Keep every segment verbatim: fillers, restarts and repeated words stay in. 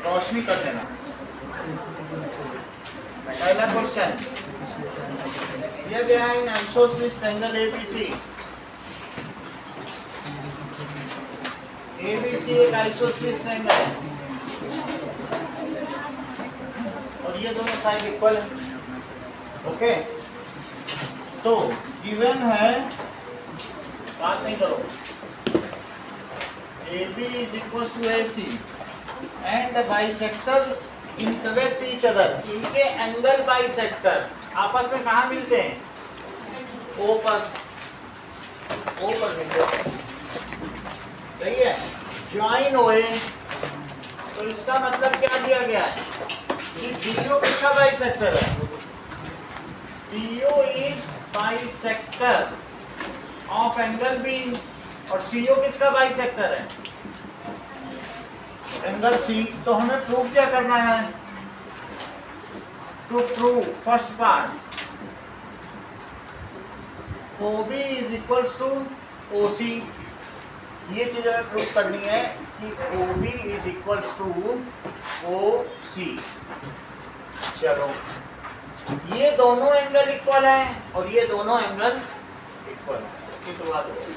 रोशनी कर देना। पहला क्वेश्चन ये गया है in isosceles triangle ABC. ABC एक आइसोसेलेस ट्रायंगल है और ये दोनों साइड इक्वल है। ओके, तो गिवन है, बात नहीं करो, A B is equals to A C and the bisector interact each other। इनके एंगल बाइसेक्टर आपस में कहाँ मिलते हैं? O पर, O पर मिलते हैं, सही है। ज्वाइन हुए तो इसका मतलब क्या दिया गया है कि B O किसका बाइसेक्टर है? B O is bisector of angle B और C O किसका बाइसेक्टर है? Angle C। तो हमें प्रूफ क्या करना है? To prove first part O B is equals to O C। ये चीज हमें प्रूफ करनी है कि O B is equals to O C। चलो, ये दोनों एंगल इक्वल हैं और ये दोनों एंगल इक्वल है। इस बात हो,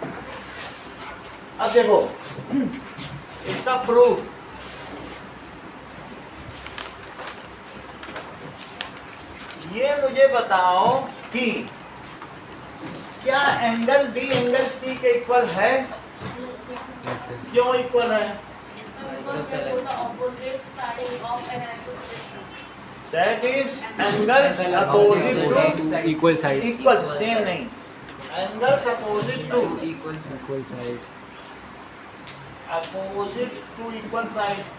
अब देखो इसका प्रूफ, ये मुझे बताओ कि क्या एंगल बी एंगल सी के इक्वल है? क्यों इक्वल है? That is angles opposite to equal sides, equal same नहीं, angles opposite to equal equal sides, opposite to equal sides।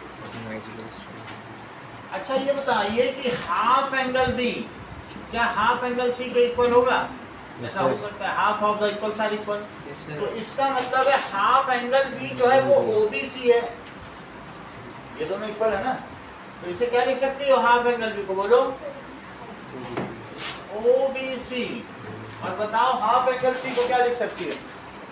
अच्छा ये बताइए कि हाफ एंगल बी क्या हाफ एंगल सी के इक्वल होगा? ऐसा हो सकता है, half of the equal side equal. तो इसका मतलब है हाफ एंगल बी जो है वो ओबीसी है, ये दोनों इक्वल है ना, तो इसे क्या लिख सकती हो? हाफ एंगल बी को बोलो ओबीसी। और बताओ हाफ एंगल सी को क्या लिख सकती है?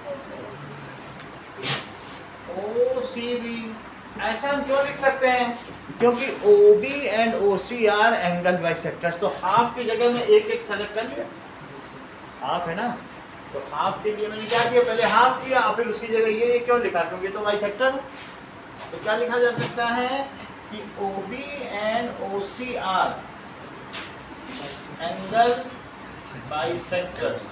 ओसीबी। ऐसा हम क्यों लिख सकते हैं? क्योंकि O B and O C are angle bisectors. तो हाफ की जगह में एक एक सेलेक्ट कर लिया, हाफ है ना, तो हाफ के लिए मैंने क्या किया? पहले हाफ किया, फिर उसकी जगह ये क्यों लिखा? क्योंकि तो बाइसेक्टर। तो क्या लिखा जा सकता है कि O B and O C are angle bisectors,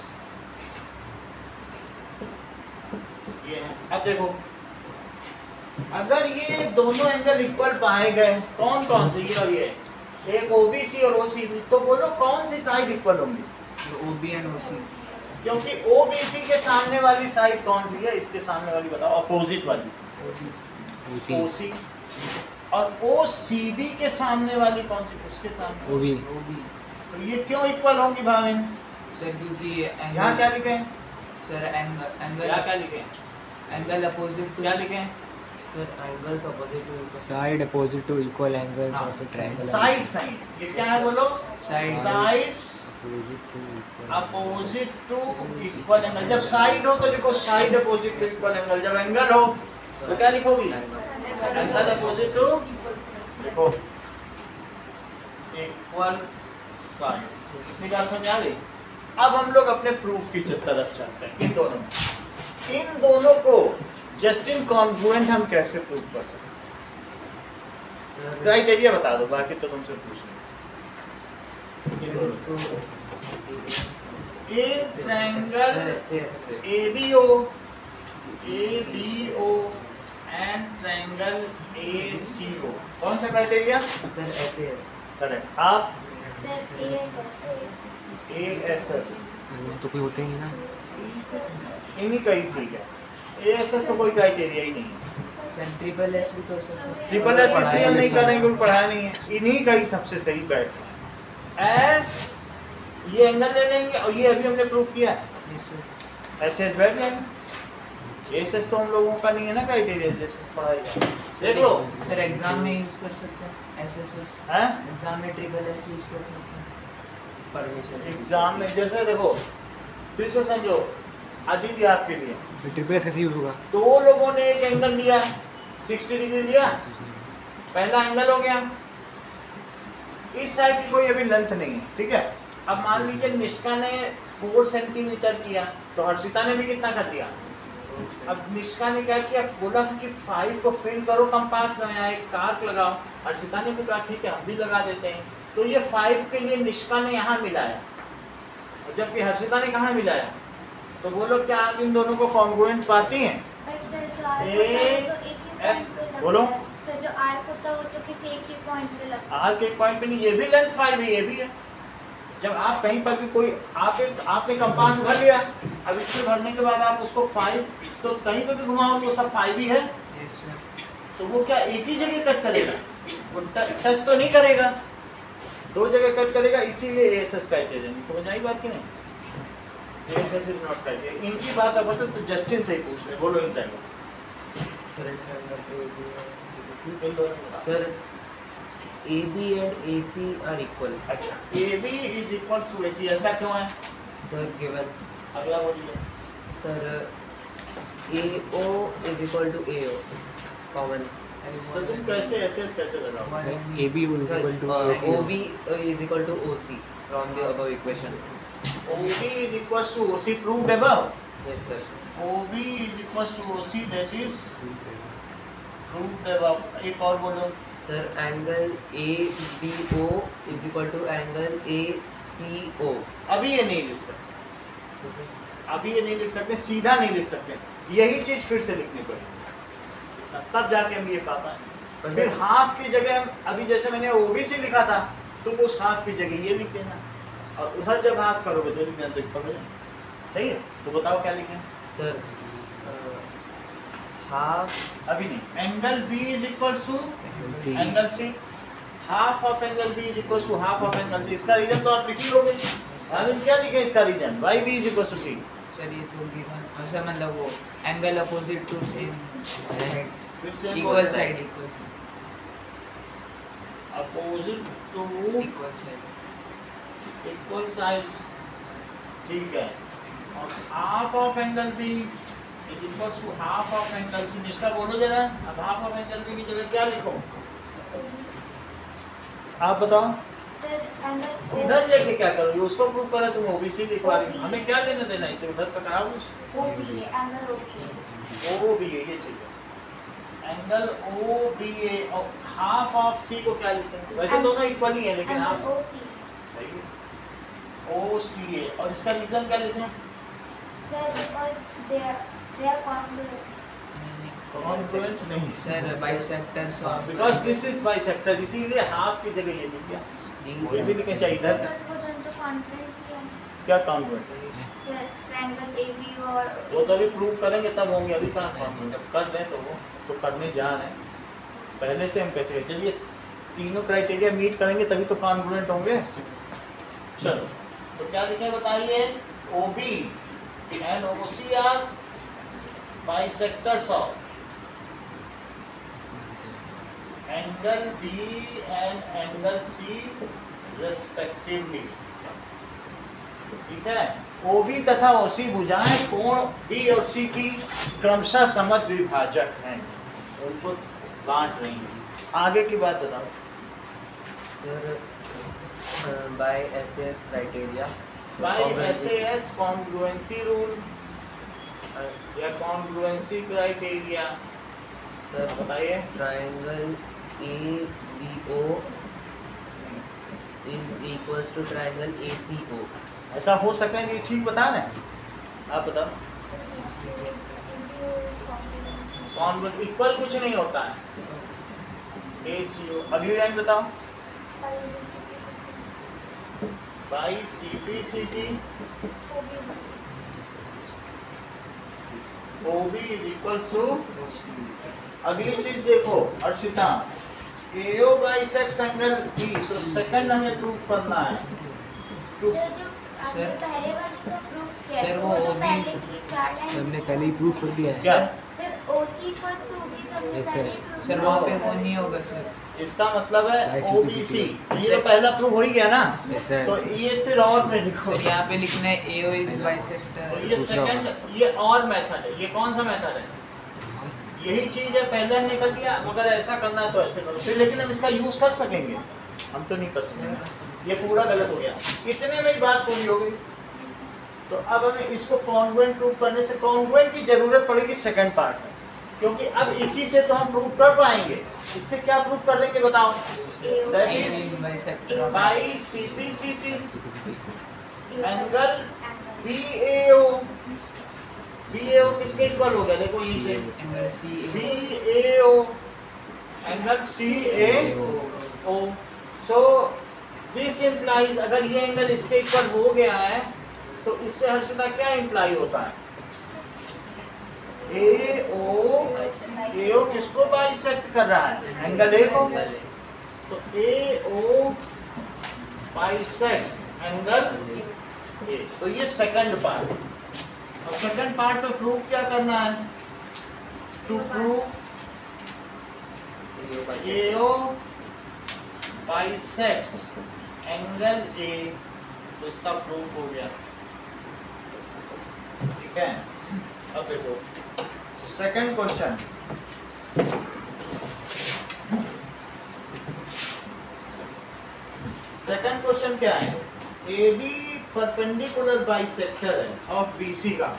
ये है। अब देखो, अगर ये दोनों एंगल इक्वल पाए गए, कौन कौन से? ये और ये, एक O B C और O C B, तो बोलो कौन सी साइड इक्वल होंगी? O B and O C। क्योंकि O B C के सामने वाली साइड कौन सी है? इसके सामने वाली बताओ, अपोजिट वाली O C। और O C B के सामने वाली कौन सी? उसके सामने O B। तो ये क्यों इक्वल होंगी भावेन? सर क्योंकि यहाँ क्या लिखे हैं? सर एंगल एंगल यहाँ क्या लिखे हैं? एंगल अपोजिट टू, क्या लिखे हैं? Sir angles opposite to side opposite to equal angles of a triangle. Side side, ये क्या है बोलो? Side. Sides opposite to equal angle. जब साइड हो तो लिखो side opposite to equal angle, जब एंगल हो तो क्या लिखोगी? एंगल अपोजिट टू, लिखो इक्वल साइड्स। इतनी बात समझ आ गई? अब हम लोग अपने प्रूफ की तरफ चलते हैं। इन दोनों में इन दोनों को जस्टिन कॉन्ग्रुएंट हम कैसे प्रूव कर सकते हैं? क्राइटेरिया बता दो, बाकी तो तुमसे पूछ लेंगे। Triangle A B O A B O and triangle A C O, कौन सा criteria? Sir S A S। Correct. आप A S S तो कोई होते ही ना, इन्हीं का ही ठीक है। A S S तो कोई क्राइटेरिया ही नहीं है। सर ट्रिपल एस भी तो सर ट्रिपल एस इसलिए हम नहीं कर रहे हैं क्योंकि पढ़ाया नहीं है। इन्हीं का ही सबसे सही बैठ है। एस ये एंगल ले लेंगे और ये अभी हमने प्रूव किया है, एस एस बैठ जाएंगे। एस एस तो हम लोगों का नहीं है ना क्राइटेरिया, जैसे पढ़ाई देख लो। सर एग्जाम में यूज कर सकते हैं एस एस एस, हैं एग्जाम में ट्रिपल एस यूज कर सकते हैं परमिशन एग्जाम में। जैसे देखो फिर से समझो, आदित्य आपके लिए ट्रिपल एस कैसे यूज होगा? दो लोगों ने एक एंगल लिया, साठ डिग्री लिया, पहला एंगल हो गया, इस साइड की कोई अभी लेंथ नहीं है, ठीक है। अब मान लीजिए निष्का ने फोर सेंटीमीटर किया तो हर्षिता ने भी कितना कर दिया। अब निष्का ने क्या किया, बोला कि फाइव को फिल करो कंपास में, यहाँ एक कार्क लगाओ। हर्षिता ने भी कहा ठीक है हम भी लगा देते हैं। तो ये फाइव के लिए निष्का ने यहाँ मिलाया, जबकि हर्षिता ने कहाँ मिलाया। तो बोलो क्या आप इन दोनों को कॉन्ग्रुएंट पाती हैं? ए एस बोलो। सर जो आर्क होता है वो तो किसी एक ही पॉइंट पे लगता है। आर्क एक पॉइंट पे नहीं, ये भी लेंथ फाइव है, ये भी है। जब आप कहीं पर भी कोई आप एक आपने कंपास भर लिया, अब इसमें भरने के बाद आप उसको फाइव तो कहीं पर भी घुमाओ तो सब फाइव ही है। तो वो क्या एक ही जगह कट करेगा, वो टच तो नहीं करेगा, दो जगह कट करेगा। इसीलिए एएसएस क्राइटेरियन, समझ आई बात की नहीं? ASS is not criterion. इनकी बात अब होता तो जस्टिन से ही पूछ रहे, बोलो in time sir A B and A C are equal. अच्छा, A B is equals to A C, ऐसा क्यों है? Sir given. अगला बोलिए। Sir A O is equal to A O. Common. तो तुम कैसे ऐसे कैसे लगाओ? A B is equal to uh, O B is equal to O C from the above equation. O B is equals to O C proved above. Yes sir. O B is equals to O C, that is proved above. एक और बोलो। Sir angle A B O is equal to angle A C O. अभी ये नहीं लिख सकते, अभी ये नहीं लिख सकते, सीधा नहीं लिख सकते, यही चीज फिर से लिखनी पड़ेगी, तब जाके हम ये पा पाएंगे। फिर हाफ की जगह हम अभी जैसे मैंने O B C लिखा था, तुम उस हाफ की जगह ये लिख देना, और उधर जब हाफ करोगे तो लिख देना, तो इक्वल हो जाए। सही है? तो बताओ क्या लिखें? सर हाफ अभी नहीं, angle B is equals to angle C, half of angle B is equals to half of angle C। इसका रीजन तो आप लिख ही लोगे। अभी क्या लिखें इसका reason? Y B is equals to C। Sir ये तो गिवन अच्छा मतलब वो एंगल अपोजिट टू सेम फिर से equal side equal side opposite to equal side equal sides, ठीक है। और half of angle B is equals to half of angle C। Nishtha बोलो जरा, अब हाफ ऑफ एंगल B की जगह क्या लिखो? आप बताओ। सर एंगल इधर लेके क्या करोगे? उसको प्रूव करा तुम O B C लिखवा रही हो, हमें क्या लेना देना इसे? उधर पकड़ाओ O B है, एंगल O B है। O B A, ये चीज है। एंगल O B A और हाफ ऑफ C को क्या लिखते हैं? वैसे दोनों इक्वल ही है लेकिन हाफ एंगल O C। सही है। O C A, और इसका रीजन क्या लिखें? Sir because they are they are congruent. Congruent नहीं sir bisectors of because this is bisector, इसीलिए हाफ की जगह ये लिख दिया। कोई भी लिखना चाहिए इधर। सर वो दोनों तो कॉन्ग्रुएंट ही है। क्या congruent? Sir triangle A B और वो तो अभी प्रूव करेंगे तब होंगे, अभी कहाँ कॉन्ग्रुएंट? जब कर दें तो वो तो करने जा रहे हैं, पहले से हम कैसे कहते हैं? ये तीनों क्राइटेरिया मीट करेंगे तभी तो कॉन्ग्रुएंट होंगे। चलो तो क्या लिखें बताइए? O B and O C are bisectors of angle B and angle C respectively। ठीक है? O B तथा O C भुजाएं कोण B और C की क्रमशः समद्विभाजक हैं, उनको बांट रही हैं। आगे की बात बताओ। Sir by S A S criteria by S A S congruency rule या congruency criteria, सर बताइए। triangle A B O is equals to triangle A C O। ऐसा हो सकता है कि ठीक बता रहे हैं? आप बताओ। कॉन्ग्रुएंट इक्वल कुछ नहीं होता है। A C O अभी लाइन बताओ। By C P C T O B is equals to, अगली चीज देखो Arshita, A O bisects angle B, तो सेकंड हमें प्रूव करना है। सर जो आपने पहले वाले का प्रूफ किया सर, है, वो तो O B पहले की चार लाइन हमने पहले ही प्रूफ कर दिया है। क्या? Sir O C equals to O B तो हमने Yes, पहले sir. ही proof सर किया। वहाँ पे वो नहीं होगा सर। इसका मतलब है I C O P B C C, T। ये तो पहला प्रूव हो ही गया ना, Yes, sir. तो ये फिर और में लिखो। सर यहाँ पे लिखना है A O is तो bisector। ये दूसरा सेकंड, ये और मेथड है। ये कौन सा मेथड है? यही चीज है, पहले हमने कर दिया, मगर ऐसा करना है तो ऐसे करो फिर, लेकिन हम इसका यूज कर सकेंगे, हम तो नहीं कर सकेंगे, ये पूरा गलत हो गया। इतने में ही बात पूरी हो गई। तो अब हमें इसको कॉन्ग्रुएंट प्रूव करने से, कॉन्ग्रुएंट की जरूरत पड़ेगी सेकंड पार्ट में, क्योंकि अब इसी से तो हम प्रूव कर पाएंगे। इससे क्या प्रूव कर देंगे बताओ? That is bisector by C P C T angle B A O. B A O किसके इक्वल हो गया? देखो यहीं से angle C B A O angle C A O. So this implies, अगर ये एंगल इसके इक्वल हो गया है तो इससे हर्षिता क्या इंप्लाई होता है? ए ओ, ए ओ किसको बाइसेक्ट कर रहा है? एंगल ए को। तो ए ओ बाइसेक्ट्स एंगल ए। तो ये सेकंड पार्ट। और सेकंड पार्ट में प्रूफ क्या करना है? To prove A O bisects angle A. तो इसका प्रूफ हो गया, ठीक है। अब देखो सेकंड क्वेश्चन, सेकंड क्वेश्चन क्या है? ए बी परपेंडिकुलर बाइसेक्टर है ऑफ बी सी का।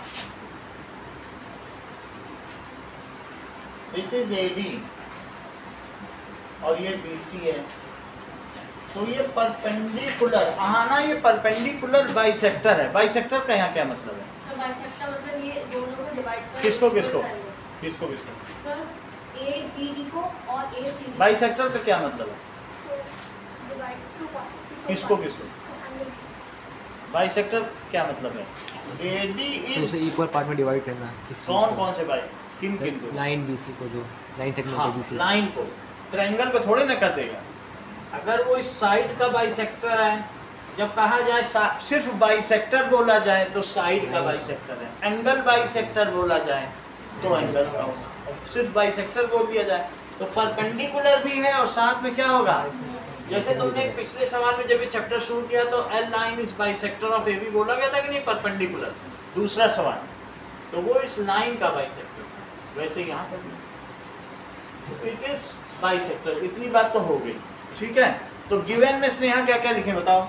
दिस इज ए डी और ये बी सी है। तो ये परपेंडिकुलर, हाँ ना, ये परपेंडिकुलर बाइसेक्टर है। बाइसेक्टर का यहाँ क्या मतलब है? तो बाइसेक्टर मतलब ये दोनों को डिवाइड कर, किसको किसको किसको किसको सर ए बी डी को और ए सी डी। बाइसेक्टर का क्या मतलब है? Divide two parts. किसको किसको बाइसेक्टर क्या मतलब है? ए डी तो उसे इज इक्वल पार्ट में डिवाइड करना किस चीज़ कौन को? कौन से बाई, किन किन को? लाइन बीसी को, जो लाइन सेगमेंट है हाँ, बीसी। लाइन को, ट्रायंगल को थोड़े ना कर देगा। अगर वो इस साइड का बाइसेक्टर है, जब कहा जाए सिर्फ बाइसेक्टर बोला जाए तो साइड का बाइसेक्टर है, एंगल बाइसेक्टर बोला जाए तो एंगल का होगा, सिर्फ बाइसेक्टर बोल दिया जाए तो परपेंडिकुलर भी है और साथ में क्या होगा? जैसे तुमने पिछले सवाल में जब ये चैप्टर शुरू किया तो L line is bisector of A B बोला गया था कि नहीं? परपेंडिकुलर, दूसरा सवाल, तो वो इस लाइन का बाइसेक्टर। वैसे यहाँ पर इट इज बाइसेक्टर। इतनी बात तो हो गई, ठीक है। तो गिवन में स्नेहा क्या क्या लिखे बताओ,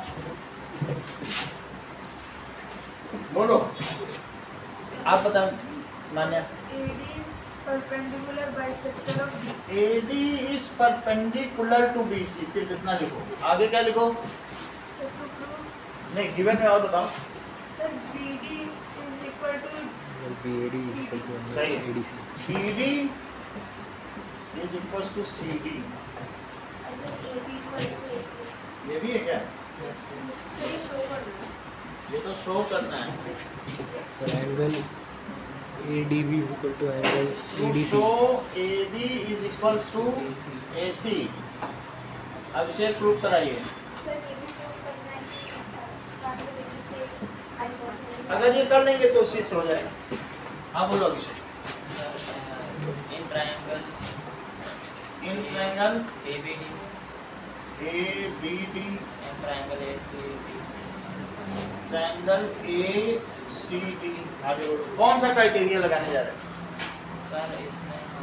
बोलो, आप बताओ मान्या। A D is perpendicular bisector of B C. A D is perpendicular to B C, सिर्फ इतना लिखो। आगे क्या लिखो? So to prove, नहीं, गिवन में और बताओ। sir, B D is equal to B A D is equal to सही है। A D C. B D is equals to C D। ऐसे A B equals to A C. ये भी है क्या? सही शो करना है। ये तो शो करना है। So angle A D B is equal to angle To A D C. show A B is equals to A C। अब इसे प्रूव कराइए। सर ये भी प्रूव करना है कि बाकी तरीके से आइसोसेलेस। अगर ये कर लेंगे तो उसी से हो जाएगा। हाँ बोलो Abhishek. In triangle in triangle A B D A B D and triangle A C D. Triangle A C D, आगे बोलो। कौन सा क्राइटेरिया लगाने जा रहे हैं? सर इसमें हम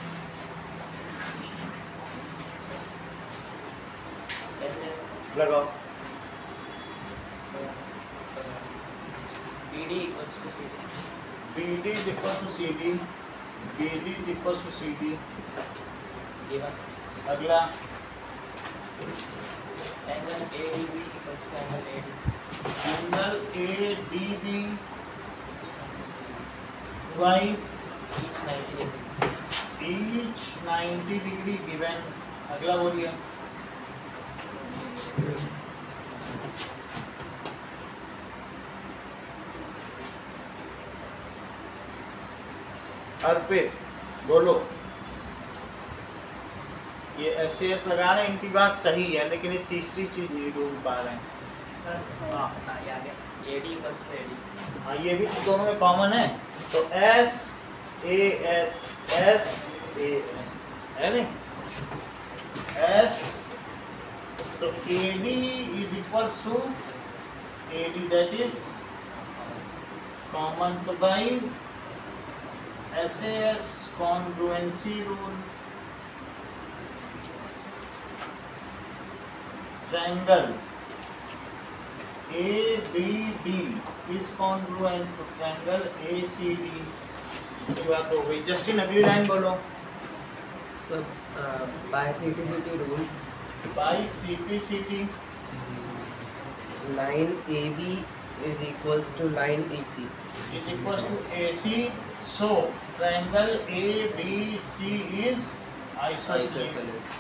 ऐसे लगाओ। B D equals to C D. B D is equal to C D, B D is equal to C D. Given अगला angle A D B equals to angle A D C. Angle A D B by each ninety degree. Each ninety degree given. अगला बोलिए। अर्पित बोलो। ये S S लगा रहे हैं, इनकी बात सही है, लेकिन ये तीसरी चीज नहीं ढूंढ पा रहे हैं। सर हाँ। हाँ ये आ गया A D equals to A D. हाँ, ये भी दोनों में कॉमन है, तो S A S S A S है नहीं? एस तो A D is equals to A D, that is common, तो by S A S congruency rule. Triangle A B D is congruent to triangle A C D. ये बात हो गई। Justin अगली line बोलो। So uh, by C P C T rule, By C P C T line A B is equals to line A C. is equals to A C. So triangle A B C is isosceles. Isosceles.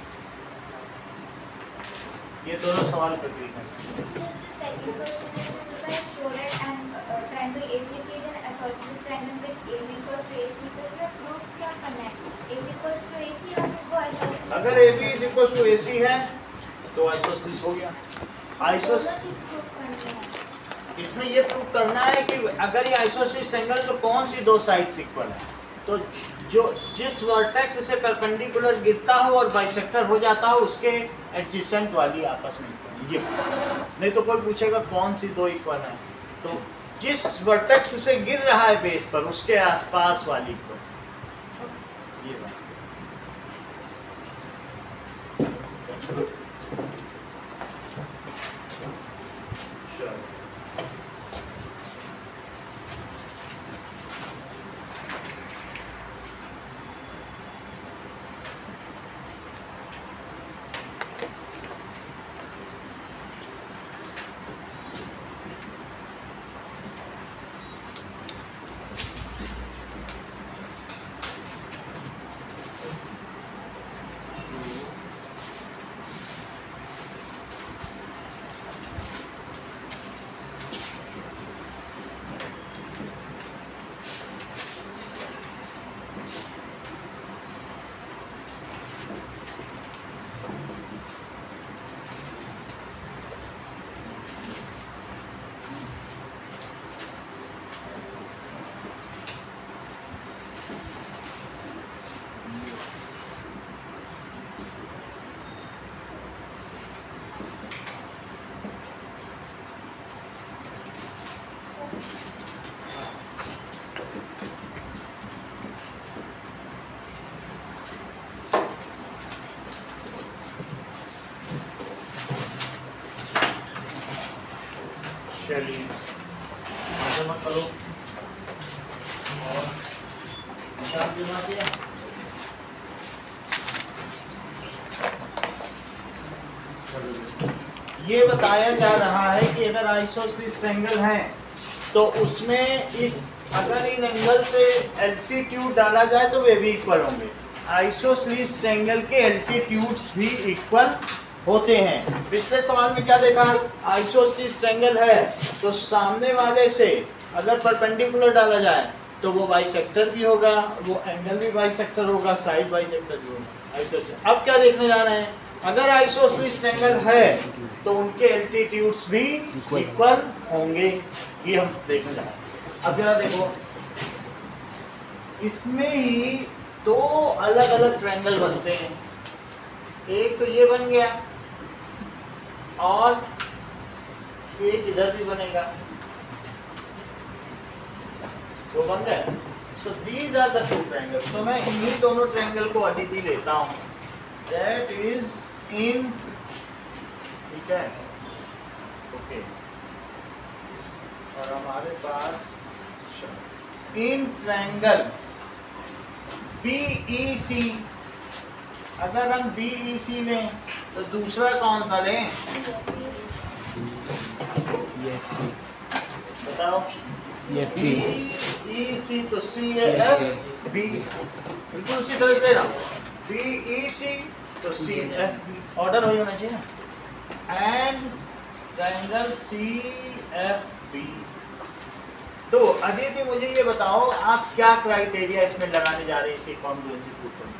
ये दोनों सवाल कर दिए हैं। So the second question is by Shorter and uh, triangle A B C is an isosceles triangle which A B equals to A C. तो इसमें proof क्या करना है? A B equals to A C और फिर वो isosceles। अगर A B is equals to A C है तो isosceles हो गया। आइसोस दोनों चीज proof करनी है। इसमें ये प्रूव करना है कि अगर ये आइसोसेलेस ट्रायंगल तो कौन सी दो साइड्स इक्वल है। तो जो जिस वर्टेक्स से परपेंडिकुलर गिरता हो और बाइसेक्टर हो जाता हो उसके एडजेसेंट वाली आपस में इक्वल है। ये नहीं तो कोई पूछेगा कौन सी दो इक्वल है, तो जिस वर्टेक्स से गिर रहा है बेस पर उसके आसपास वाली इक्वल। ये बात चलिए आगे मत करो और हिसाब जमा किया। ये बताया जा रहा है कि अगर आइसोसेलेस ट्रायंगल है तो उसमें इस अगर इन एंगल से एल्टीट्यूड डाला जाए तो वे भी इक्वल होंगे। आइसोसेलेस ट्रायंगल के एल्टीट्यूड्स भी इक्वल होते हैं। पिछले सवाल में क्या देखा, आइसोसेलेस ट्रायंगल है तो सामने वाले से अगर परपेंडिकुलर डाला जाए तो वो बाइसेक्टर भी होगा, वो एंगल भी बाइसेक्टर होगा, साइड बाइसेक्टर भी होगा आइसोसेलेस। अब क्या देखने जा रहे हैं, अगर आइसोसेलेस ट्रायंगल है तो उनके एल्टीट्यूड्स भी इक्वल होंगे, ये हम देखने जा रहे हैं। अब जरा देखो, इसमें ही दो अलग अलग ट्रायंगल बनते हैं। एक तो ये बन गया और एक इधर भी बनेगा, वो बन गया। So these are the two triangles. तो मैं इन्हीं दोनों ट्रायंगल को अदिति लेता हूँ, दैट इज इन, ठीक है, ओके। और हमारे पास इन ट्रायंगल बी ई सी, अगर हम बी ई सी लें तो दूसरा कौन सा लें, बताओ। सी एफ पी ई सी तो सी एफ बी, बिल्कुल उसी तरह से लेना। बी ई सी तो सी एफ बी, ऑर्डर हो जाना चाहिए ना। And triangle C F B. तो अदिति मुझे ये बताओ, आप क्या क्राइटेरिया इसमें लगाने जा रहे हैं इसी कॉन्ग्रुएंसी प्रूफ करने?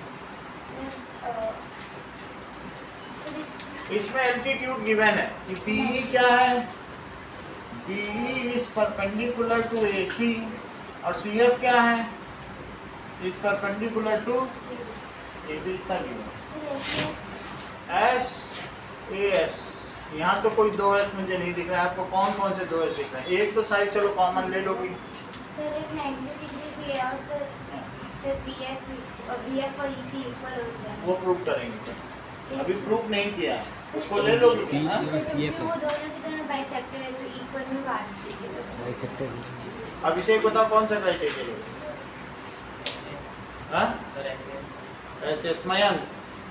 इसमें एल्टीट्यूड गिवन है कि बी क्या है, B is perpendicular to A C, और सी एफ क्या है, is perpendicular to A B. इतना गिवन एस ए एस, यहाँ तो कोई दो एस मुझे नहीं दिख रहा है, आपको कौन कौन से दो एस दिख रहे हैं? एक तो साइड चलो कॉमन ले लो कोई, सर एक नाइंटी डिग्री भी है और sir sir B F B F और ई सी इक्वल हो जाएगा। वो प्रूव करेंगे, अभी प्रूव नहीं किया, सर, उसको ले लोगे B हाँ? और सर, C F क्योंकि वो दोनों के दोनों बाइसेक्टर है तो इक्वल में काट दीजिए। बाइसेक्टर अभिषेक बताओ कौन सा क्राइटेरिया लोगे? हाँ सर ऐसे ऐसे मयंक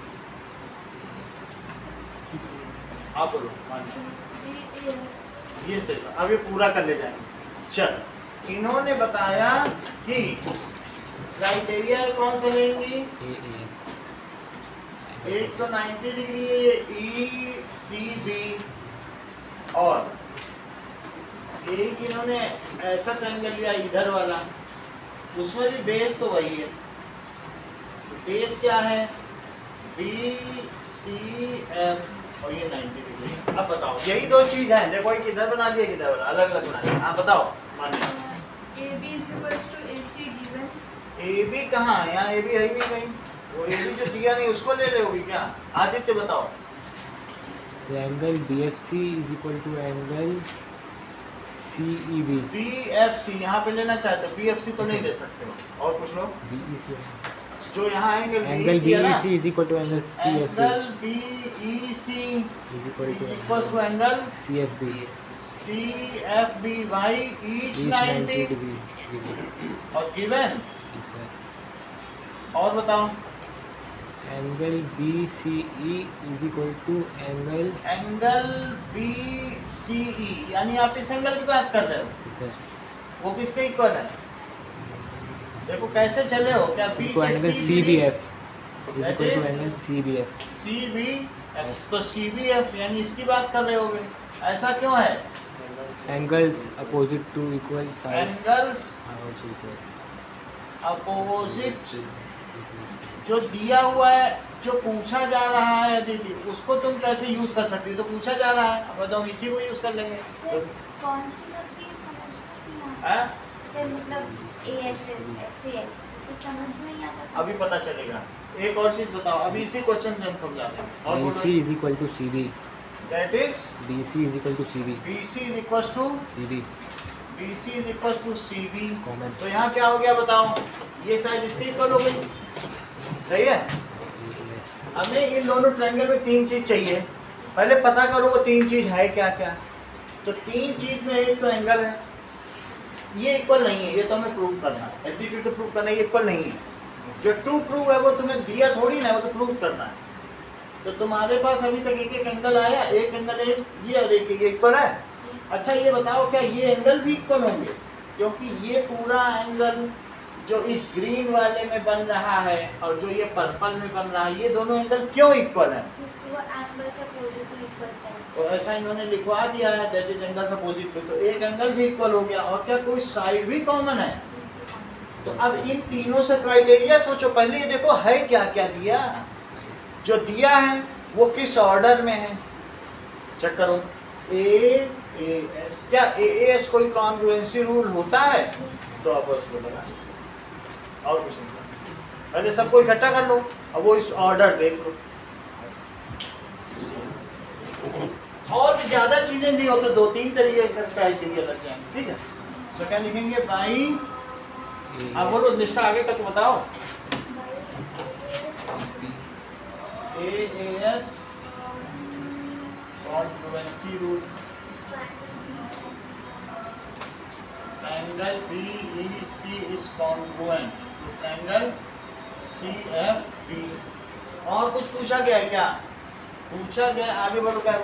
आप बोलो मान लो। ये सही था, अब ये पूरा कर ले जाएंगे। चल इन्होंने बताया कि क्राइटेरिया कौन से लेंगी, ए एस एक तो नब्बे डिग्री है ये ई सी बी, और एक इन्होंने ऐसा ट्रायंगल लिया इधर वाला, उसमें भी बेस तो वही है। बेस क्या है, बी सी एफ और ये नब्बे डिग्री। अब बताओ यही दो चीज है, देखो एक किधर बना दिया किधर बना, अलग अलग बना दिया। आप बताओ मानिए A B is equals to A C given. A B कहाँ है, यहाँ ए बी है ही नहीं कहीं, वो ए बी जो दिया नहीं उसको ले रहे होगी क्या? आदित्य बताओ। So angle B F C is equal to angle C E B. B F C यहाँ पे लेना चाहते हो, बी एफ सी तो नहीं ले सकते हो, और कुछ लोग B E C. जो यहाँ angle Angle B E C is equal to angle C F B. Angle B E C Is equal to equal to angle C F B. C F B by each Each ninety ninety degree. Given. और given. Yes, sir. और बताओ Angle B C E is equal to angle. Angle B C E, यानी आप इस angle की बात कर रहे हो, Yes, sir. वो किसके इक्वल है? देखो कैसे चले हो, क्या B Equal to angle C B F is That equal to is- angle C B F. C B F, तो सी बी एफ यानी इसकी बात कर रहे होगे। ऐसा क्यों है? Angles opposite to equal sides angles are also equal. Opposite जो दिया हुआ है, जो पूछा जा रहा है दीदी, उसको तुम कैसे यूज कर सकती हो? तो पूछा जा रहा है, अब बताओ इसी को यूज कर लेंगे। सर कौन सी लगती है समझ में नहीं आता। हैं? सर मतलब A S S S C X इसे समझ में नहीं आता। अभी पता चलेगा। एक और चीज बताओ, अभी इसी क्वेश्चन से हम समझाते हैं। और B C is equal to C B. That is B C is equal to C B. B C is equal to C B. B C is equal to C B. Common. तो यहाँ क्या हो गया बताओ, ये side इसके equal हो गई, सही है। Yes. हमें इन दोनों ट्रायंगल में तीन चीज चाहिए, पहले पता करो वो तीन चीज है क्या क्या। तो तीन चीज में एक तो एंगल है, ये इक्वल नहीं है, ये तो हमें प्रूव करना है, एल्टीट्यूड तो प्रूव करना है, ये इक्वल नहीं है। जो ट्रू प्रूव है वो तुम्हें दिया थोड़ी ना, वो तो प्रूव करना है। तो तुम्हारे पास अभी तक एक एक एंगल आया, एक एंगल एक ये और एक ये इक्वल है। अच्छा ये बताओ क्या ये एंगल भी इक्वल होंगे? क्योंकि ये पूरा एंगल जो इस ग्रीन वाले में बन रहा है और जो ये पर्पल में बन रहा है, ये दोनों एंगल क्यों इक्वल है? क्योंकि वो एंगल से अपोजिट टू इक्वल साइड्स। तो ऐसा इन्होंने लिखवा दिया है, that is angle opposite to, तो एक एंगल भी इक्वल हो गया, और क्या कोई साइड भी कॉमन है? तो अब इन तीनों से क्राइटेरिया सोचो, पहले ये देखो है क्या क्या दिया, जो दिया है वो किस ऑर्डर में है, चेक करो। ए ए एस, क्या ए एस कोई कॉन्ग्रुएंसी रूल होता है? तो आप बस वो लगा, और कुछ नहीं, पहले सबको इकट्ठा कर लो, अब वो इस ऑर्डर देख लो। और भी ज्यादा चीजें दी हो तो दो तीन तरीके का क्राइटेरिया लग जाएंगे, ठीक है। तो क्या लिखेंगे बाई, आप बोलो निष्ठा आगे तक बताओ। A S congruency rule, triangle B E C is congruent to triangle C F B. और कुछ पूछा गया है क्या? पूछा गया, आगे बढ़ो क्या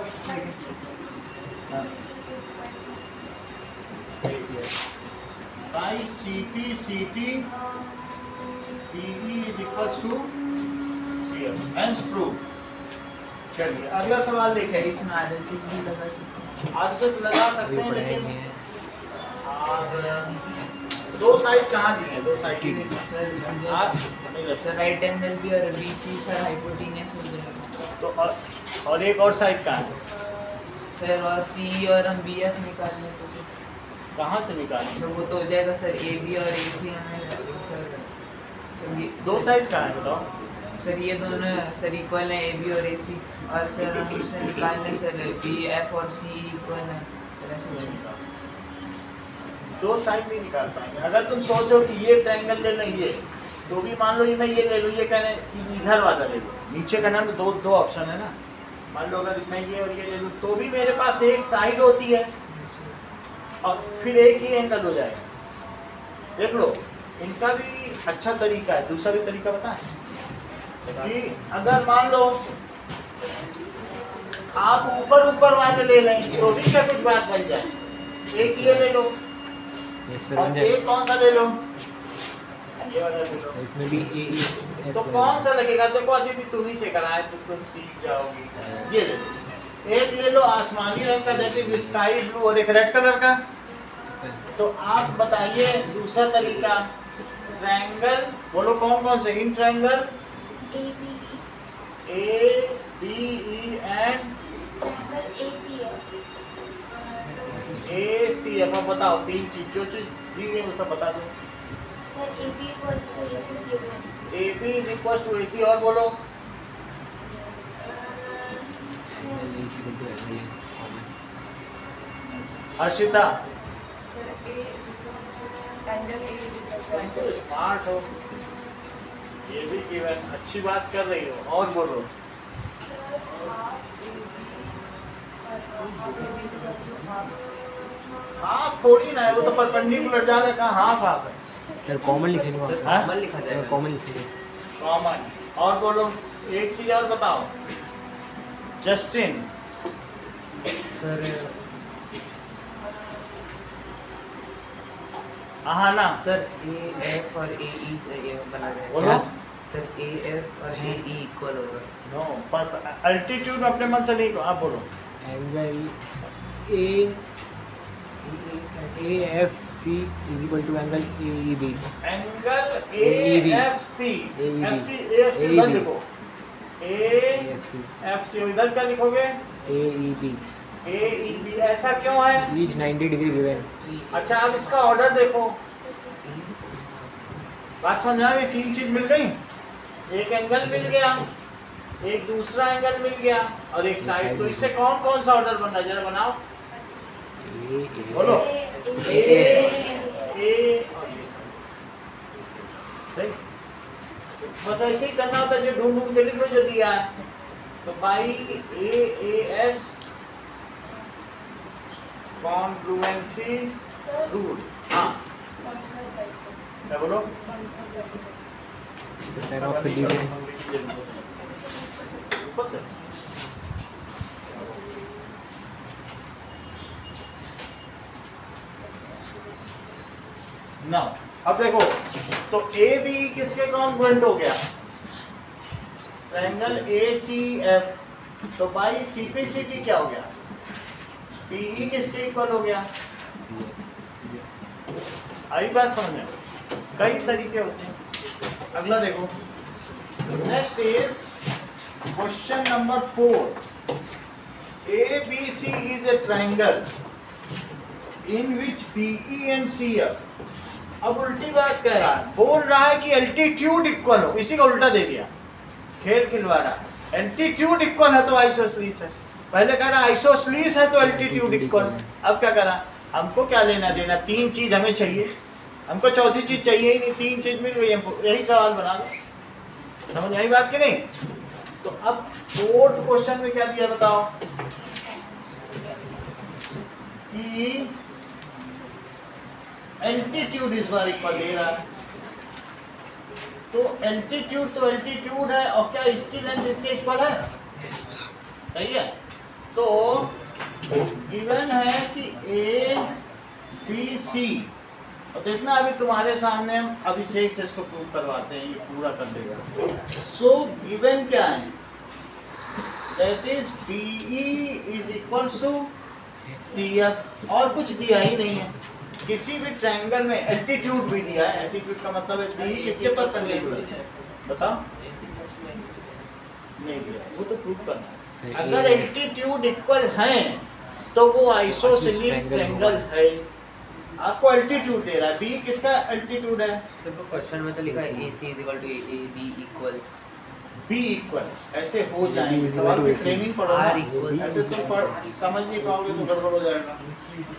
by C P C T P E is equals to C F, hence prove. चलिए अगला सवाल सर देखें। इसमें आधा चीज भी लगा सकते हैं। आज से लगा सकते अभी हैं, पढ़ाई लेकिन नहीं है. आप दो साइड कहाँ दी है? दो साइड की नहीं दी। सर आप अंदर नहीं रख सर राइट एंगल भी और बी सी सर हाइपोटेन्यूस हो जाएगा तो और, और एक और साइड कहाँ है? सर, और सी और हम बी एफ निकालने तो सर कहाँ से निकालें? तो वो तो हो जाएगा सर ए बी और ए सी हमें सर सर ये दो साइड कहाँ है बताओ? सर ये दोनों सर इक्वल है ए बी और ए सी, और सर हम उससे निकाल लें सर बी एफ और सी इक्वल है सर ऐसे हो सकता है। दो साइड नहीं निकाल पाएंगे। अगर तुम सोचो कि ये ट्रायंगल ले लें, ये तो भी मान लो ये मैं ये ले लूँ, ये कहने इधर वाला ले लो, नीचे का नाम दो दो ऑप्शन है ना, मान लो अगर मैं ये और ये ले लूँ तो भी मेरे पास एक साइड होती है और फिर एक ही एंगल हो जाएगा। देख लो, इनका भी अच्छा तरीका है। दूसरा भी तरीका बताएं कि अगर मान लो आप ऊपर ऊपर वाले ले लें तो भी क्या कुछ बात बन जाए, एक ये ले लो यस सर, और बन जाएगा। एक कौन सा ले लो, ये वाला ले लो। सर इसमें भी ए एस तो कौन सा लगेगा? देखो अदिति तुम ही से कराए तो तुम सीख जाओगी। ये ले लो, एक ले लो आसमानी रंग का, दैट इज स्काई ब्लू, और एक रेड कलर का। तो आप बताइए दूसरा तरीका, ट्रायंगल बोलो कौन कौन से in triangle A B E A B E and triangle A C F A C F. अब बताओ तीन चीज जो चीज दी गई वो सब बता दो। sir A B equals to A C given A B is equal to A C, और बोलो हर्षिता। तो स्मार्ट हो, ये भी गिवन, अच्छी बात कर रही हो, और बोलो हाफ थोड़ी ना है, वो तो परपेंडिकुलर जा रहा है, कहाँ हाफ हाफ है सर कॉमन लिखेंगे सर वहाँ कॉमन लिखा पे, जाएगा। कॉमन लिखेंगे। कॉमन। और बोलो एक चीज और बताओ जस्टिन। सर हाँ ना सर ए एफ और ए ई से ये बना बोलो। जाएगा। सर ए एफ और ए ई इक्वल होगा। नो, पर अल्टीट्यूड अपने मन से नहीं को, आप बोलो angle A A F C is equal to angle A E B. Angle A E B। A F C, A E B। F C A F C A E इधर B। लिखो, ए A F C F C इधर क्या लिखोगे, ए E B ए E B. ऐसा क्यों है? Is ninety degree given. अच्छा अब इसका ऑर्डर देखो, बात समझ आ गई? तीन चीज मिल गई, एक एंगल मिल गया, एक दूसरा एंगल मिल गया और एक साइड। तो इससे कौन कौन सा ऑर्डर बन रहा है, जरा बनाओ ए ए बोलो। A ए A ए और ये सब। सही? बस ऐसे ही करना होता है, जो ढूंढ ढूंढ के लिख लो जो दिया है। तो by A A S congruency rule. हाँ क्या बोलो? पैर ऑफ कर दीजिए। ना अब देखो, तो ए बी किसके कॉन्ग्रुएंट हो गया? Triangle A C F. तो by C P C T क्या हो गया? पी ई किसके इक्वल हो गया? आई बात समझ में? कई तरीके होते हैं। अगला देखो, next is question number four. A B C is a triangle in which B E and C F. अब उल्टी बात कह रहा है, बोल रहा है कि एल्टीट्यूड इक्वल हो, इसी का उल्टा दे दिया, खेल खिलवा रहा है। एल्टीट्यूड इक्वल है तो आइसोसलीस है, पहले कह रहा आइसोसलीस है तो एल्टीट्यूड इक्वल। अब क्या करा, हमको क्या लेना देना, तीन चीज हमें चाहिए, हमको चौथी चीज चाहिए ही नहीं, तीन चीज मिल गई हमको, यही सवाल बना लो। समझ आई बात कि नहीं? तो अब फोर्थ क्वेश्चन में क्या दिया बताओ कि एल्टीट्यूड इस बार इक्वल दे रहा है। तो एल्टीट्यूड तो एल्टीट्यूड है, और क्या इसकी लेंथ इसके इक्वल है? सही है। तो गिवन है कि ए बी सी, और देखना अभी तुम्हारे सामने हम अभिषेक से इसको प्रूव करवाते हैं, ये पूरा कर देगा। सो गिवन क्या है? That is B E is equals to C F, और कुछ दिया ही नहीं है। किसी भी ट्रायंगल में एल्टीट्यूड भी दिया है, एल्टीट्यूड का मतलब है बी किसके परपेंडिकुलर है, बताओ? नहीं दिया, वो तो प्रूव करना है। अगर एल्टीट्यूड इक्वल है तो वो आइसोसेलेस ट्रायंगल है। आपको एल्टीट्यूड दे रहा है, बी किसका एल्टीट्यूड है? सर क्वेश्चन में तो लिखा है A C is equal to A B equal B equal, ऐसे हो जाएंगे। सवाल की ट्रेनिंग पढ़ो R ना, equal ऐसे तुम पढ़ समझ नहीं पाओगे तो गड़बड़ हो जाएगा।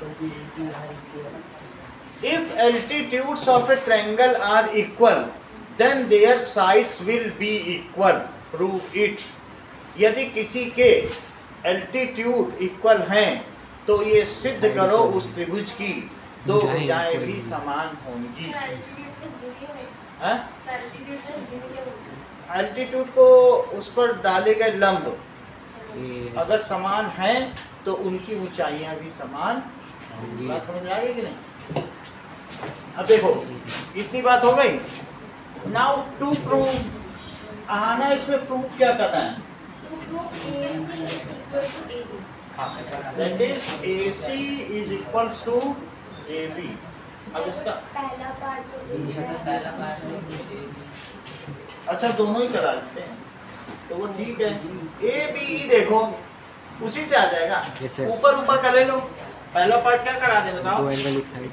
If altitudes of a triangle are equal, then their sides will be equal, prove it. यदि किसी के एल्टीट्यूड इक्वल हैं तो ये सिद्ध करो उस त्रिभुज की दो भुजाएं भी समान होंगी। एल्टीट्यूड को उस पर डाले गए लंब अगर समान हैं तो उनकी ऊंचाइयां भी समान होंगी। बात समझ में आ गई कि नहीं? अब देखो इतनी बात हो गई। नाउ टू प्रूव, आना इसमें प्रूफ क्या करना है? That is A C is equals to A B। अब इसका पहला पार्ट पहला पार्ट में अच्छा दोनों ही करा लेते हैं तो वो ठीक है। A B देखो उसी से आ जाएगा। Yes, sir। ऊपर ऊपर कर ले लो। पहला पार्ट क्या करा दे बताओ? दो एंगल एक side.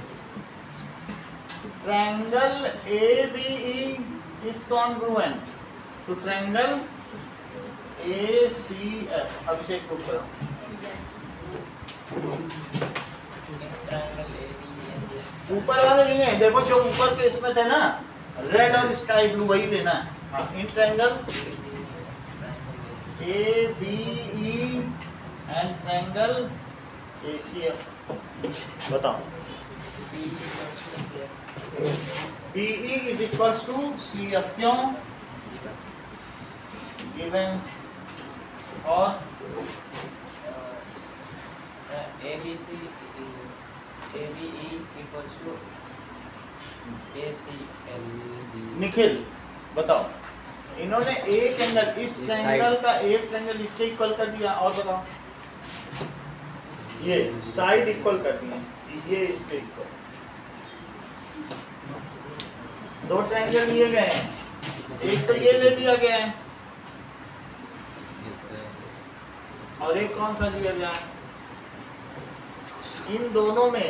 Triangle A B E is congruent to triangle A C F। अब इसे प्रूव करो। ऊपर वाले नहीं है, देखो जो ऊपर के इसमें थे ना रेड और स्काई ब्लू वही लेना है। हाँ, in triangle A B E and triangle A C F. बताओ B E is equals to C F क्यों? गिवन और A B C A B E equals to A C L D। Nikhil बताओ, इन्होंने एक एंगल इस एक triangle side। का एक ट्रायंगल इसके इक्वल कर दिया और बताओ ये साइड इक्वल कर दिए, ये इसके इक्वल। दो ट्रायंगल लिए गए हैं, एक तो ये ले लिया गया है और एक कौन सा लिया गया है? इन दोनों में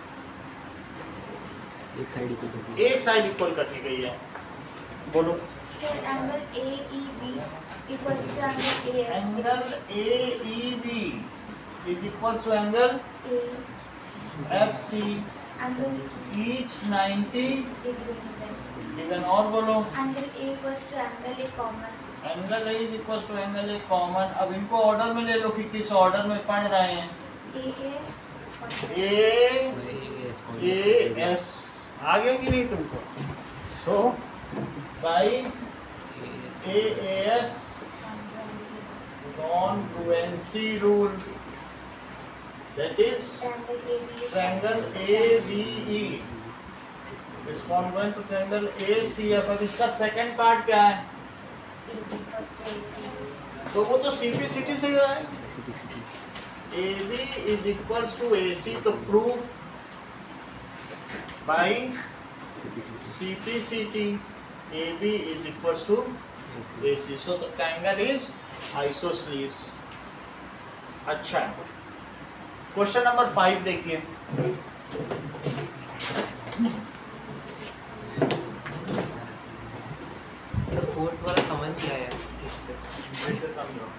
एक साइड इक्वल कर दीजिए। एक साइड इक्वल कर दी गई है। बोलो sir angle A E B equals to angle A F C। Angle A E B is equals to angle A F C angle each ninety degree है। given और बोलो Angle A equals to angle A common। Angle A is equals to angle A common. अब इनको order में ले लो कि किस order में पढ़ रहे हैं। A A A A S आ गया कि नहीं तुमको? So by A A S congruency rule, that is triangle A B triangle A B E is congruent to triangle A C F। अब इसका सेकंड पार्ट क्या है? तो वो तो C P C T से ही है। A B is equals to A C, तो proof by C P C T A B is equals to A C, so the triangle is isosceles। अच्छा, question number five देखिए। Fourth वाला समझ नहीं आया इससे। फिर से समझो।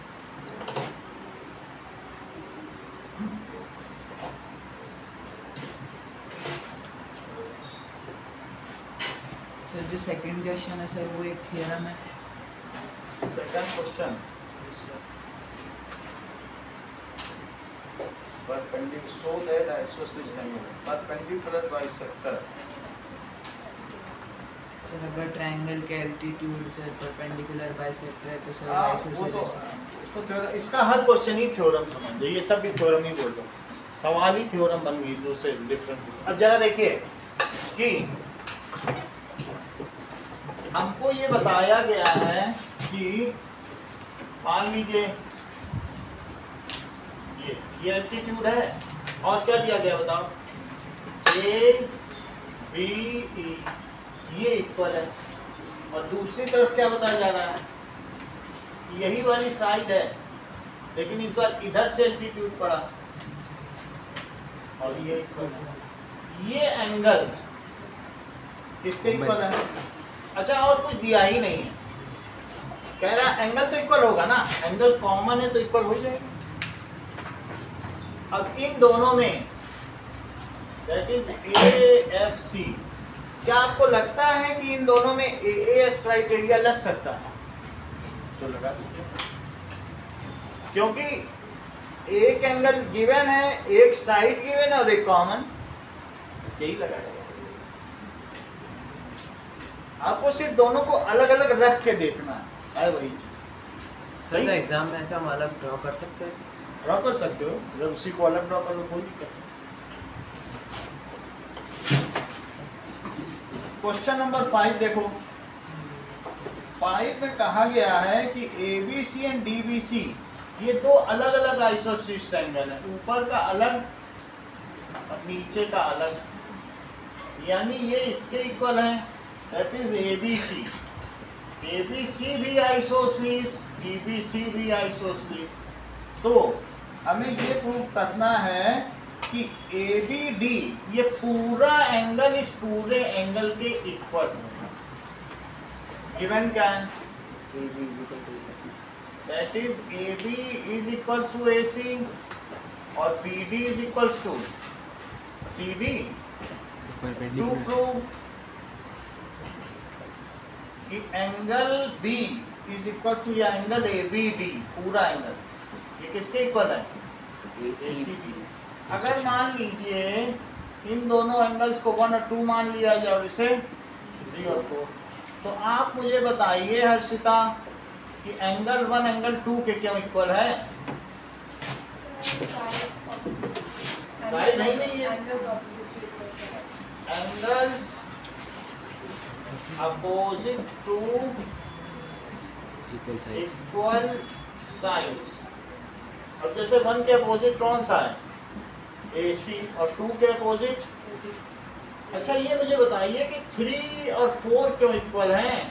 सर जो सेकंड क्वेश्चन है सर वो एक थ्योरम है। Second question perpendicular so that isosceles triangle perpendicular bisector। Sir अगर ट्रायंगल के एल्टीट्यूड से परपेंडिकुलर बाइसेक्टर है तो सर हाँ, वो तो आइसोसेलेस। उसको थ्योरम, इसका हर क्वेश्चन ही थ्योरम समझ लो, ये सब भी थ्योरम ही बोल दो, सवाल ही थ्योरम बन गई दूसरे डिफरेंट। अब जरा देखिए कि हमको ये बताया गया है कि मान लीजिए ये ये एल्टीट्यूड है और क्या दिया गया बताओ? ए बी ई ये इक्वल है और दूसरी तरफ क्या बताया जा रहा है? यही वाली साइड है लेकिन इस बार इधर से एल्टीट्यूड पड़ा और ये इक्वल है। ये एंगल किसके इक्वल है? अच्छा और कुछ दिया ही नहीं है, कह रहा एंगल तो इक्वल होगा ना, एंगल कॉमन है तो इक्वल हो जाएगा। अब इन दोनों में that is A F C क्या आपको लगता है कि इन दोनों में ए एस क्राइटेरिया लग सकता है? तो लगा दीजिए, क्योंकि एक एंगल गिवन है, एक साइड गिवन है और एक कॉमन, यही लगाया। आपको सिर्फ दोनों को अलग अलग रख के देखना है, वही चीज। सही है। एग्जाम में ऐसा हम अलग ड्रॉ कर सकते हैं? ड्रॉ कर सकते हो, जब उसी को अलग ड्रॉ कर लो कोई दिक्कत नहीं। क्वेश्चन नंबर फाइव देखो। फाइव में कहा गया है कि A B C and D B C ये दो अलग अलग आइसोसेलेस ट्रायंगल है, ऊपर का अलग और नीचे का अलग, यानी ये इसके इक्वल है, that is A B C. A B C भी आइसोसेलेस, डी बी सी भी आइसोसेलेस। तो हमें ये प्रूव करना है कि ए बी डी ये पूरा एंगल इस पूरे एंगल के इक्वल होगा। गिवन क्या है? That is A B is equals to A C और B D is equals to C D. To prove कि angle B is equals to या एंगल ए बी डी पूरा एंगल ये किसके इक्वल है? A C B. अगर मान लीजिए इन दोनों एंगल्स को वन और टू मान लिया जाए और इसे थ्री और फोर, तो आप मुझे बताइए हर्षिता कि एंगल वन एंगल टू के क्यों इक्वल है? साइड नहीं नहीं है, angles opposite to equal sides. अब जैसे वन के अपोजिट कौन सा है? ए सी, और टू के अपोजिट। अच्छा ये मुझे बताइए कि थ्री और फोर क्यों इक्वल हैं?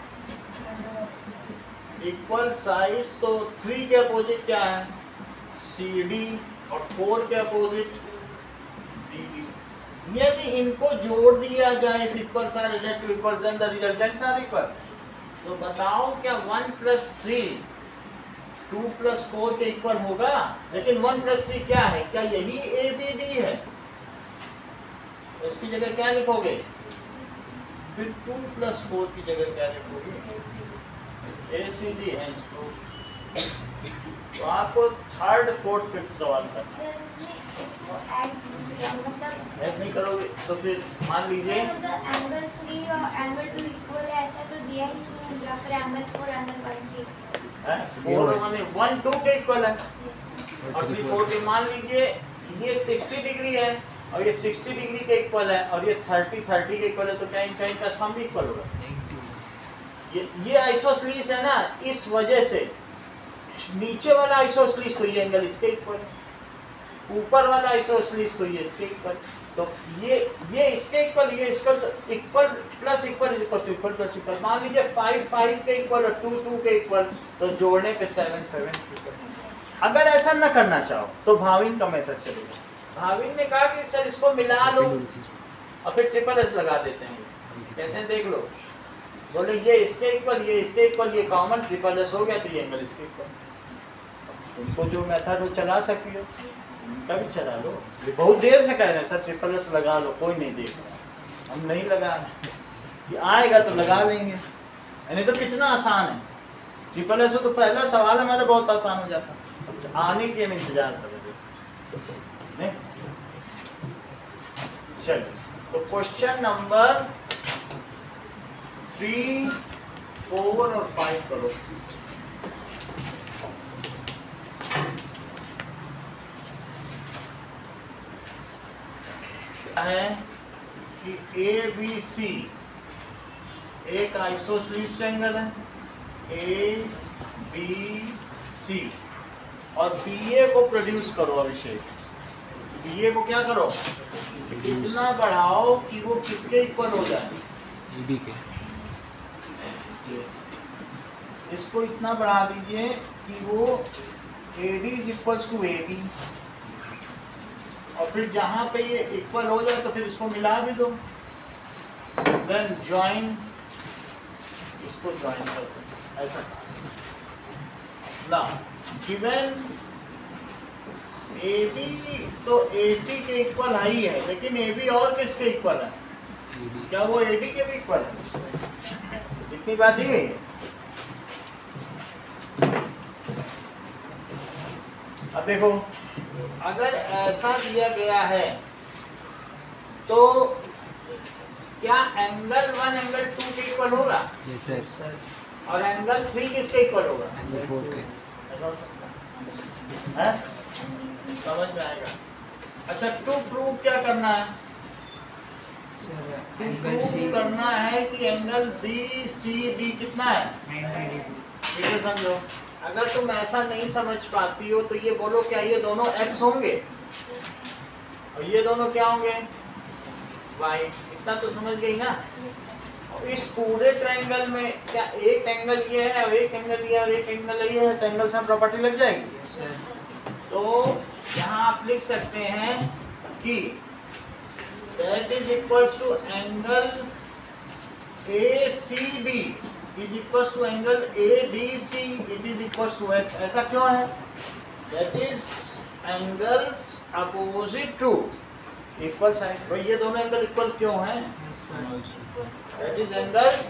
इक्वल साइड्स, तो थ्री के अपोजिट क्या है? सी डी, और फोर के अपोजिट डी बी। यदि इनको जोड़ दिया जाए equals are related to equals then the resultants are equal. तो बताओ क्या one plus three two plus four के इक्वल होगा? लेकिन वन प्लस थ्री क्या है? क्या यही ए बी डी है? तो इसकी जगह क्या लिखोगे? फिर टू प्लस फोर की जगह क्या लिखोगे? A C D hence proof. तो आपको थर्ड फोर्थ फिफ्थ सवाल करना है। इसको ऐड मतलब ऐड नहीं करोगे तो फिर मान लीजिए एंगल थ्री और एंगल टू इक्वल है, ऐसा तो दिया ही नहीं है ग्राफ पर। एंगल फोर एंगल वन के फोर माने वन टू के इक्वल है और थ्री फोर के। मान लीजिए ये सिक्सटी डिग्री है और ये सिक्सटी डिग्री के इक्वल है और ये थर्टी थर्टी के इक्वल है, तो क्या इनका इनका सम भी इक्वल होगा? ये ये आइसोसेलेस है ना, इस वजह से नीचे वाला आइसोसेलेस तो ये एंगल इसके इक्वल है, ऊपर वाला आइसोसेलेस तो ये इसके इक्वल। तो ये ये इसके इक्वल, ये इसका equal plus equal is equal to equal plus equal. मान लीजिए फाइव फाइव के इक्वल और टू टू के इक्वल, तो जोड़ने पे सेवन सेवन के इक्वल। अगर ऐसा न करना चाहो तो भाविन का मेथड चलेगा। भाविन ने कहा कि सर इसको मिला लो और फिर ट्रिपल एस लगा देते हैं। कहते हैं देख लो, बोले ये इसके इक्वल, ये इसके इक्वल, ये कॉमन, ट्रिपल एस हो गया तो ये एंगल इसके इक्वल। तुमको जो मेथड वो चला सकती हो उनका भी चला लो। ये बहुत देर से कह रहे हैं सर ट्रिपल एस लगा लो, कोई नहीं देख रहा, हम नहीं लगा रहे, आएगा तो लगा लेंगे। यानी तो कितना आसान है ट्रिपल एस हो, तो पहला सवाल हमारा बहुत आसान हो जाता, आने के हम इंतजार कर रहे थे। चलिए तो क्वेश्चन नंबर थ्री फोर और फाइव करो। है कि ए बी सी एक आइसोसेलेस ट्रायंगल है, ए बी सी, और बी ए को प्रोड्यूस करो। अभिषेक बी ए को क्या करो? इतना बढ़ाओ कि वो किसके इक्वल हो जाए? बी के। इसको इतना बढ़ा दीजिए कि वो A D is equals to A B, और फिर जहां पे ये इक्वल हो जाए तो फिर इसको मिला भी दो। देन ज्वाइन, इसको ज्वाइन कर दो ऐसा ना। गिवन ए बी तो ए सी के इक्वल ही है, लेकिन ए बी और किसके इक्वल है? क्या वो एडी के भी इक्वल है? इतनी बात ही है। अब देखो, अगर ऐसा दिया गया है तो क्या एंगल वन एंगल टू के इक्वल होगा? Yes sir. और एंगल थ्री किसके इक्वल होगा? एंगल फोर के। ऐसा हो सकता है? समझ में आएगा। अच्छा, टू प्रूव क्या करना है? Sir to angle prove C करना है कि एंगल बी सी डी कितना है? Ninety degree. ठीक है, समझो। अगर तुम ऐसा नहीं समझ पाती हो तो ये बोलो, क्या ये दोनों x होंगे और ये दोनों क्या होंगे? y। इतना तो समझ गई ना। और इस पूरे ट्रायंगल में क्या एक एंगल ये है और एक एंगल ये है और एक एंगल ये है, तो एंगल से प्रॉपर्टी लग जाएगी। Yes sir. तो यहाँ आप लिख सकते हैं कि that is equals to angle A C B is equals to angle A D C, it is equals to x। ऐसा क्यों है? That is angles opposite to equal sides। भाई ये दोनों एंगल इक्वल क्यों हैं? That is angles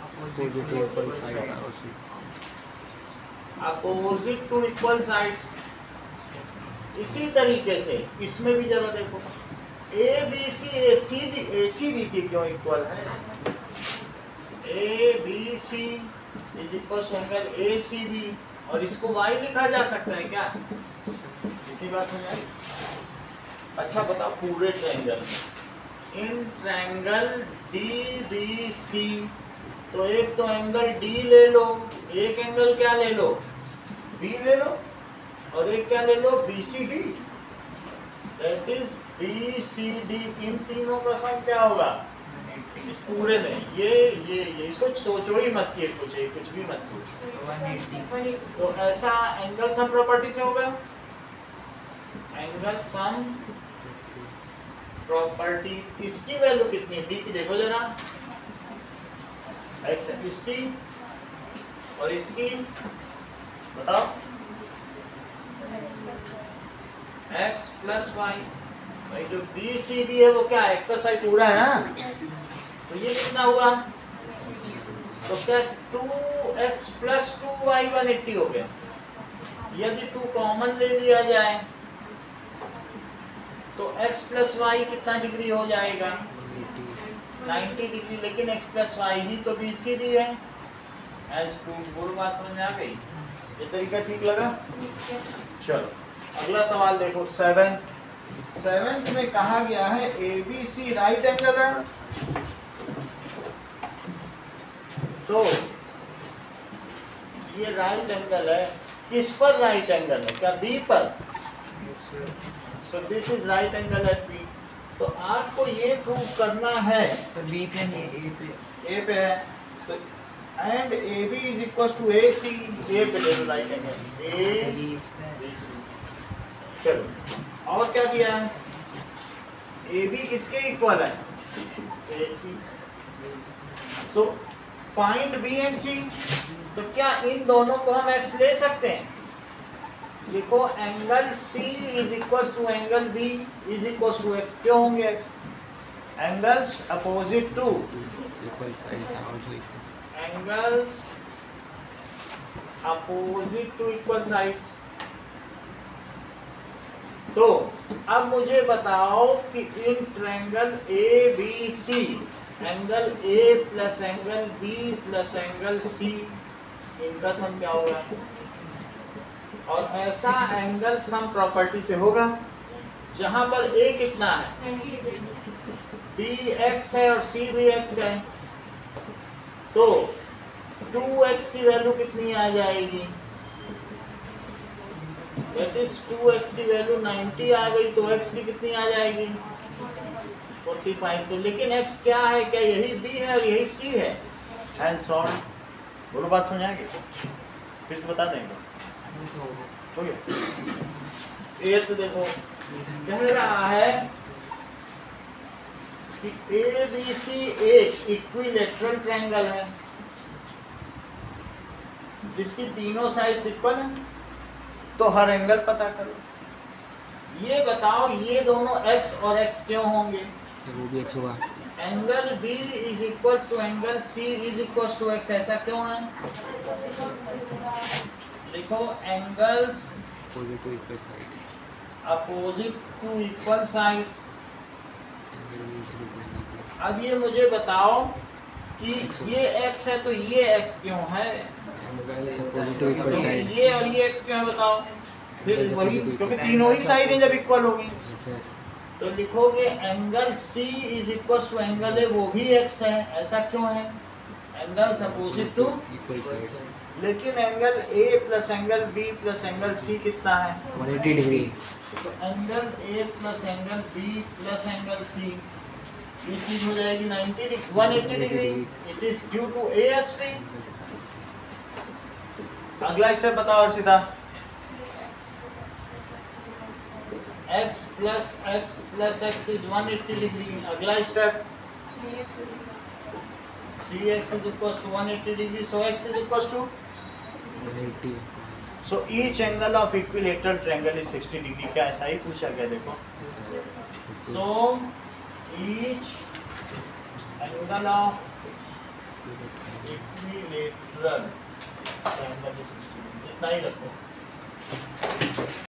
opposite to equal sides। इसी तरीके से इसमें भी जरा देखो, A B C A C D A C D के क्यों इक्वल है? A B C is equal to angle A C B, और इसको वाई लिखा जा सकता है क्या? इतनी बात समझ आई? अच्छा बताओ, पूरे ट्रायंगल में in triangle D B C, तो एक तो एंगल डी ले लो, एक एंगल क्या ले लो? बी ले लो, और एक क्या ले लो? B C D. That is B C D. इन तीनों का सम क्या होगा इस पूरे में? ये ये ये इसको सोचो ही मत, किए कुछ है, कुछ भी मत सोचो। One eighty. तो ऐसा एंगल सम प्रॉपर्टी से होगा। एंगल सम प्रॉपर्टी, इसकी वैल्यू कितनी है? डी की देखो जरा, एक्स इसकी और इसकी बताओ। x plus y. भाई जो बी सी डी है वो क्या है? एक्स प्लस वाई पूरा है ना। तो ये कितना हुआ? तो क्या two x plus two y one eighty हो गया। यदि टू कॉमन ले लिया जाए तो x प्लस वाई कितना डिग्री हो जाएगा? Ninety degree. लेकिन x प्लस वाई ही तो बी सी डी है। As proved. पूरी बात समझ में आ गई? ये तरीका ठीक लगा? चलो अगला सवाल देखो, सेवेंथ। सेवेंथ में कहा गया है A B C right angle है। तो ये राइट एंगल है, किस पर राइट एंगल है? क्या बी पर? So this is right angle at B. तो आपको ये प्रूव करना है, तो बी पे नहीं, ए पे। ए पे है तो and A B is equal to A C. A पे ले लो राइट एंगल, ए ये इसका है। B C. चलो और क्या दिया है? ए बी किसके इक्वल है? ए सी। तो फाइंड बी एंड सी। तो क्या इन दोनों को हम एक्स ले सकते हैं? लिखो angle C is equal to angle B is equal to x. क्यों होंगे x? Angles opposite to angles opposite to equal sides. तो अब मुझे बताओ कि in triangle A B C angle A plus angle B plus angle C, इनका sum क्या होगा? और ऐसा एंगल सम प्रॉपर्टी से होगा जहां पर ए कितना है? बी एक्स है और सी भी एक्स है। तो टू एक्स की वैल्यू कितनी आ जाएगी? That is टू एक्स की वैल्यू नाइंटी आ गई, तो x की कितनी आ जाएगी? Forty five. तो लेकिन x क्या है? क्या यही b है और यही c है? And so on. बोलो बात समझ आ गई? फिर से बता देंगे। हो गया? एट देखो कह रहा है कि ए बी सी एक इक्विलेटरल ट्रायंगल है जिसकी तीनों साइड्स इक्वल हैं। तो हर एंगल पता करो। ये बताओ ये दोनों x और x क्यों होंगे? सर वो भी एक्स होगा। Angle B is equal to angle C is equal to x, ऐसा क्यों है? लिखो angles opposite to equal sides. अब ये मुझे बताओ कि ये x है तो ये x क्यों है? क्योंकि ये और ये x क्यों है बताओ? फिर वही, क्योंकि तीनों ही साइड जब इक्वल होगी तो लिखोगे angle C is equal to angle A, वो भी x है, ऐसा क्यों है? Angles opposite to equal sides. लेकिन angle A plus angle B plus angle C कितना है? एक सौ अस्सी डिग्री। तो angle A plus angle B plus angle C, ये चीज हो जाएगी नब्बे डिग्री, एक सौ अस्सी degree. It is due to A S P। अगला स्टेप बताओ और सीधा। x plus x plus x is एक सौ अस्सी डिग्री। अगला step three x is equals to one hundred eighty degree, so x is equals to एक सौ अस्सी। So each angle of equilateral triangle is sixty degree। क्या ऐसा ही पूछा गया? देखो, so each angle of equilateral triangle is sixty degree। इतना ही रखो।